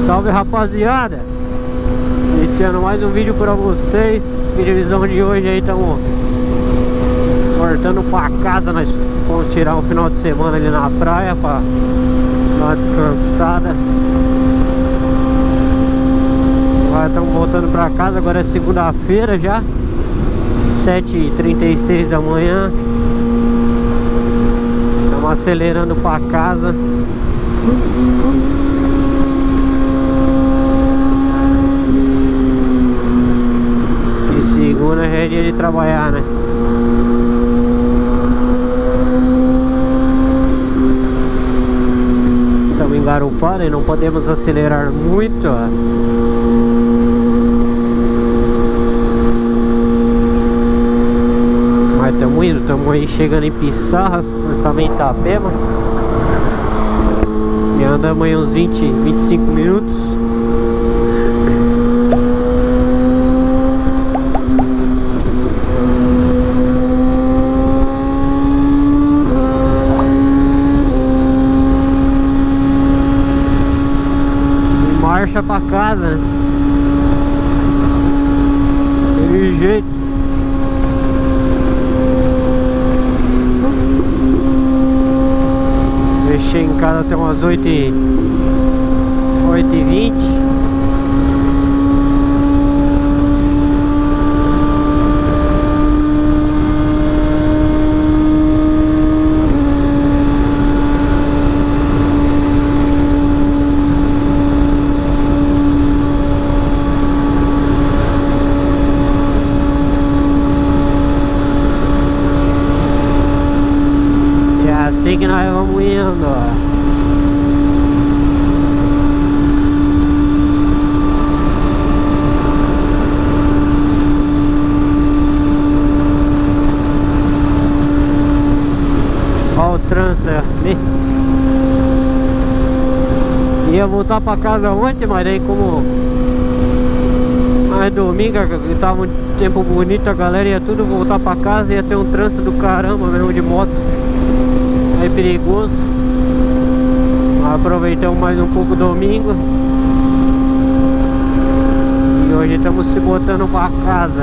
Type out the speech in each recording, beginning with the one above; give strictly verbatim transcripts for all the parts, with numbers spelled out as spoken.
Salve, rapaziada! Iniciando mais um vídeo pra vocês. Videozão de hoje aí, estamos voltando pra casa. Nós fomos tirar um final de semana ali na praia pra dar uma descansada. Agora estamos voltando pra casa. Agora é segunda-feira já, sete e trinta e seis da manhã. Estamos acelerando pra casa. E segunda é dia de trabalhar, né? Estamos engarupados e não podemos acelerar muito, ó. Mas estamos indo, estamos aí chegando em Pissarras. Nós estamos em Itapema. E andamos aí uns vinte, vinte e cinco minutos. E marcha pra casa, né? Daquele jeito. Deixei em casa até umas oito e vinte. É assim que nós vamos indo, ó. Olha o trânsito ali. Ia voltar pra casa ontem, mas aí como mais domingo, que tava um tempo bonito, a galera ia tudo voltar pra casa, ia ter um trânsito do caramba mesmo de moto. É perigoso. Aproveitamos mais um pouco domingo. E hoje estamos se botando pra casa.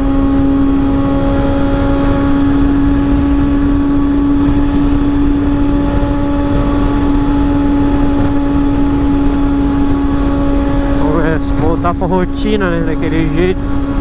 Vamos voltar pra rotina, né? Daquele jeito.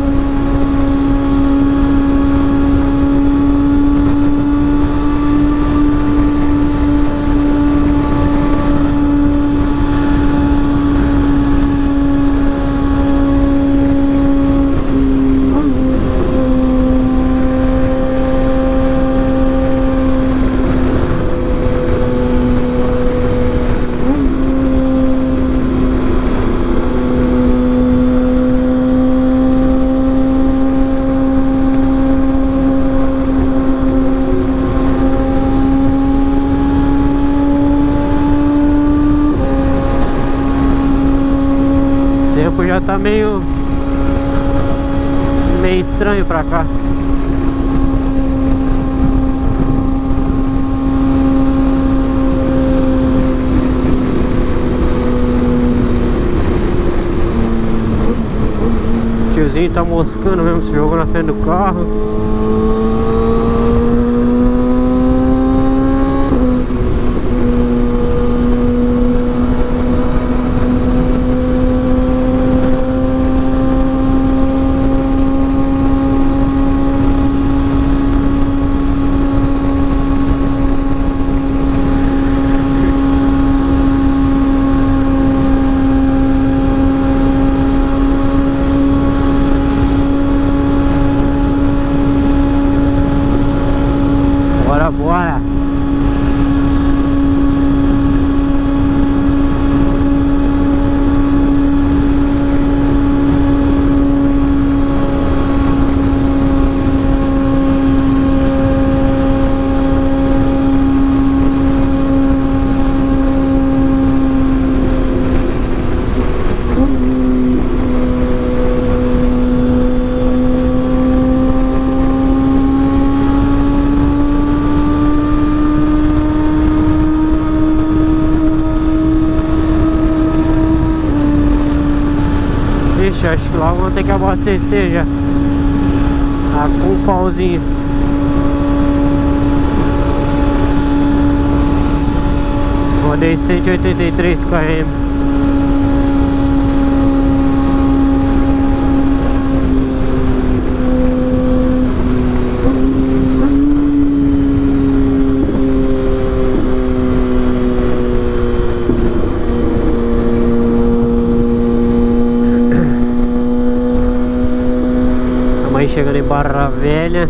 O tempo já tá meio meio estranho pra cá. O tiozinho tá moscando mesmo, se jogou na frente do carro. Ixi, acho que logo vamos ter que abastecer já. Tá com um pauzinho. Rodei cento e oitenta e três quilômetros. Chegando em Barra Velha.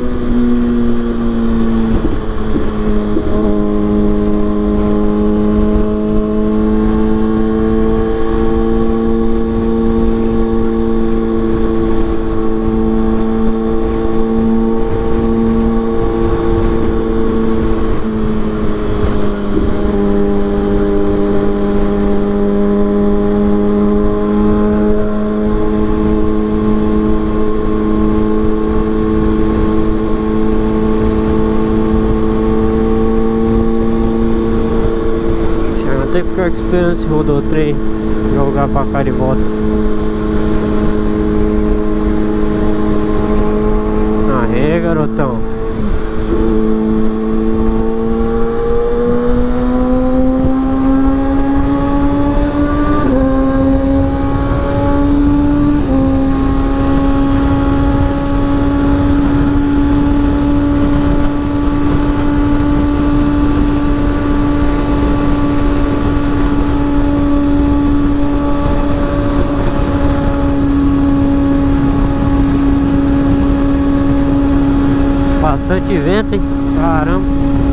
Tem que ficar esperando esse rodotrem jogar pra cá de volta. Aê, garotão. Bastante vento, hein? Caramba.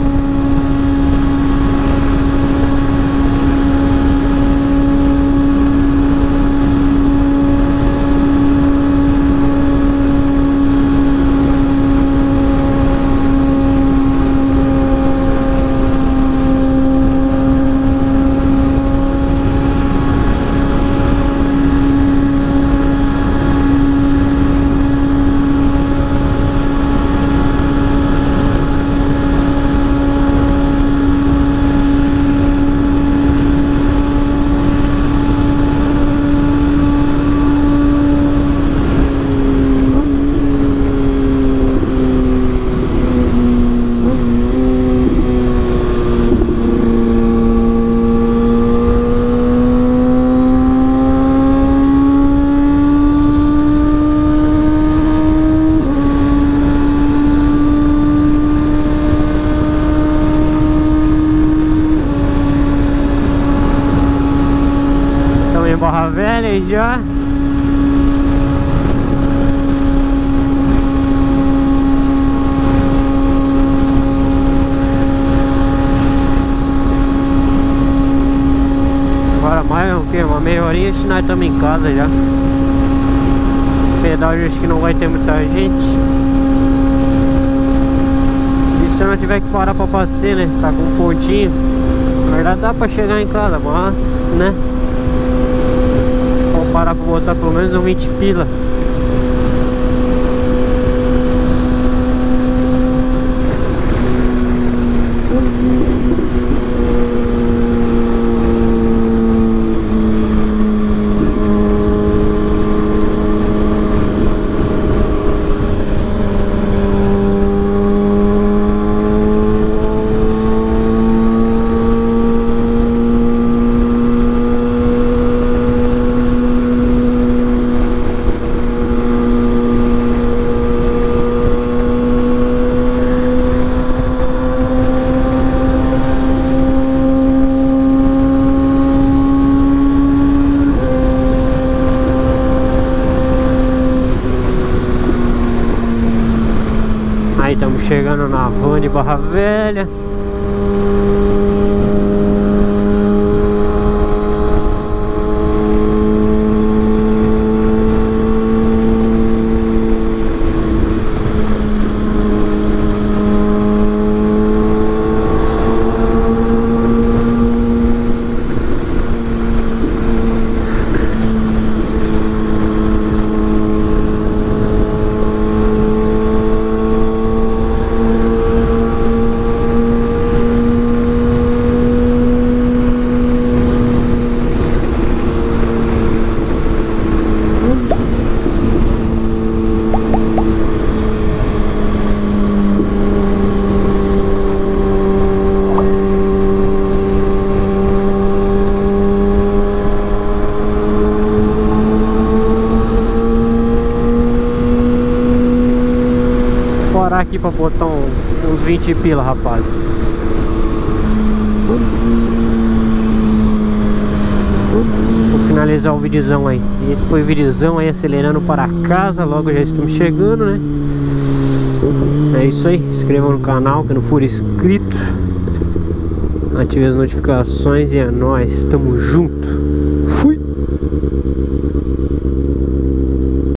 Barra Velha e já agora mais o que? Uma meia horinha e nós estamos em casa já. Pedágio acho que não vai ter muita gente. E se eu não tiver que parar pra passear, né? Tá com um pontinho. Na verdade dá pra chegar em casa, mas né? Parar pra botar pelo menos um vinte pila. Aí estamos chegando na van de Barra Velha. aqui pra botar um, uns vinte pila, rapazes. Vou finalizar o videozão aí. Esse foi o videozão aí, acelerando para casa. Logo já estamos chegando, né? É isso aí. Se inscreva no canal, que não for inscrito. Ative as notificações e é nóis. Tamo junto.